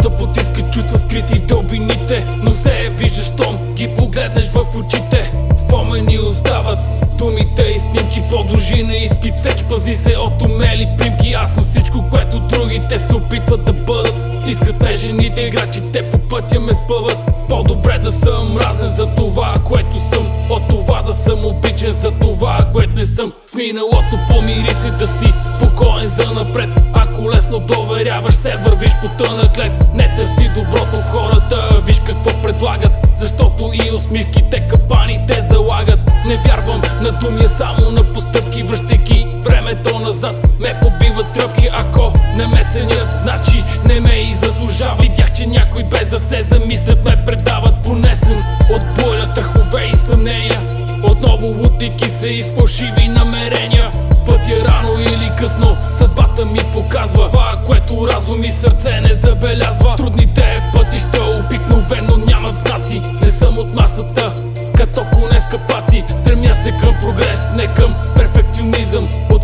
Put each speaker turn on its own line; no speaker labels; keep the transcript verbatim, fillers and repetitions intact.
да потиска чувства скрити в дълбините, но се виждаш, щом ги погледнеш в очите. Спомени остават, думите и снимки подложи на изпит. Всеки пази се от умели примки. Аз съм всичко, което другите се опитват да бъдат. Искат ме жените играчите по пътя ме спъват. По-добре да съм мразен за това, което съм, от това да съм обичен за това, което не съм. С миналото помири се да си спокоен за напред. Ако лесно доверяваш се, вървиш по тънък лед. Не търси доброто в хората, виж какво предлагат, защото и усмивките капаните залагат. Не вярвам на думи, само на постъпки, връщайки времето назад ме побиват тръпки. Ако не ме ценят, значи не ме и заслужава. Видях, че някой без да се замислят ме предават. Понесен от бойна страхове и съмнения, отново лутайки се из фалшиви намерения. Пътя рано или късно съдбата ми показва това, което разум и сърце не забелязва. Трудните пътища обикновено нямат знаци. Не съм от масата, като коне с капаци. Стремя се към прогрес, не към перфекционизъм. От